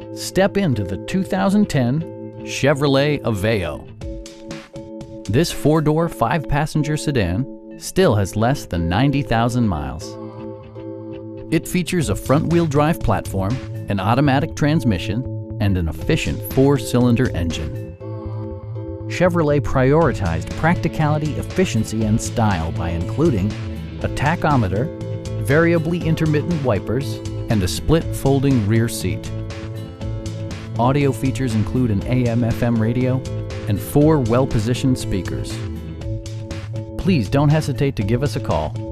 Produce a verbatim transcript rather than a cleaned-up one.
Step into the two thousand ten Chevrolet Aveo. This four-door, five-passenger sedan still has less than ninety thousand miles. It features a front-wheel drive platform, an automatic transmission, and an efficient four-cylinder engine. Chevrolet prioritized practicality, efficiency, and style by including a tachometer, variably intermittent wipers, and a split folding rear seat. Audio features include an A M F M radio and four well-positioned speakers. Please don't hesitate to give us a call.